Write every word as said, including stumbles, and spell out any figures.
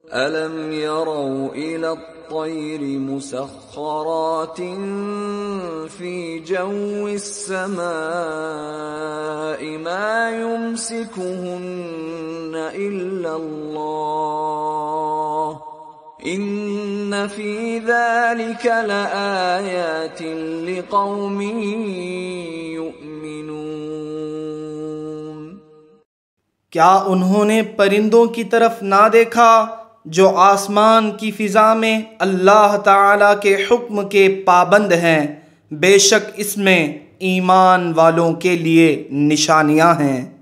अलम यरौ इला त्तैरि मुसख्खरातिन फी जव्विस समाइ मा युमसिकुहुन्न इल्ला अल्लाह इन्न फी ज़ालिका लआयातिन लिक़ौमिन युमिनून। क्या उन्होंने परिंदों की तरफ ना देखा जो आसमान की फ़िज़ा में अल्लाह ताला के हुक्म के पाबंद हैं? बेशक इसमें ईमान वालों के लिए निशानियां हैं।